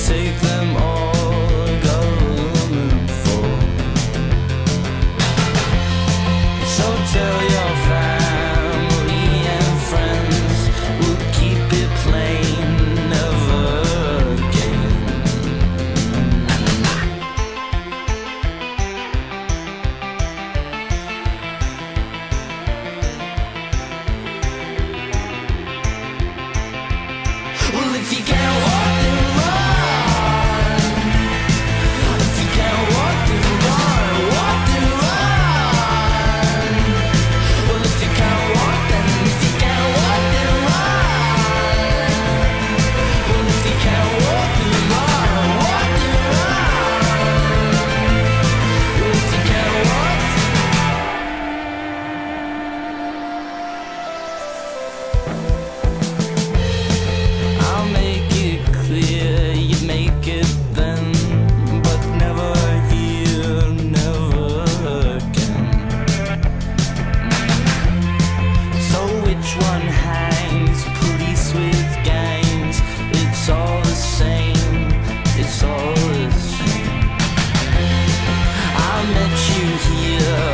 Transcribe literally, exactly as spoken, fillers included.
take them all, going for. So tell your family and friends, we'll keep it plain, never again. Well, if you can't walk, then run. If you can't walk, then run. Walk, then run. Well, if you can't walk, then if you can't walk, then run. Well, if you can't walk, then run. Walk, then run. Well, if you can't walk, I'll make it clear, you make it then, but never here, never again. So which one hangs? Police with gangs? It's all the same, it's all the same. I met you here,